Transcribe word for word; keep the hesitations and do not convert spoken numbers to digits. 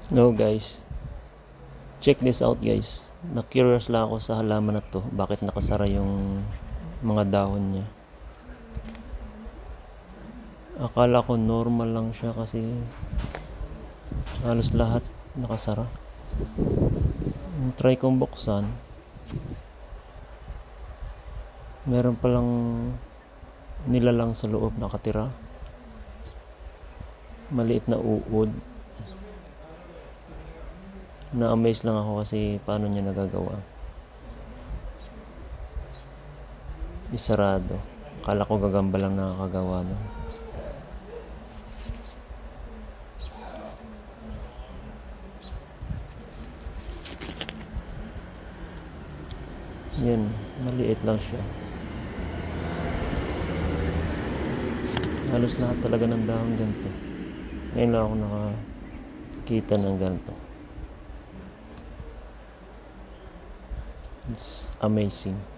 No guys, check this out guys. Na-curious lang ako sa halaman na to. Bakit nakasara yung mga dahon niya. Akala ko normal lang siya kasi halos lahat nakasara. Try kong buksan. Meron palang nilalang sa loob nakatira. Maliit na uod. Na-amaze lang ako kasi paano niya nagagawa. Isarado. Akala ko gagamba lang nakakagawa nun. Yan, maliit lang siya. Halos lahat talaga ng dahon ganito. Ngayon lang ako nakakita ng ganito. It's amazing.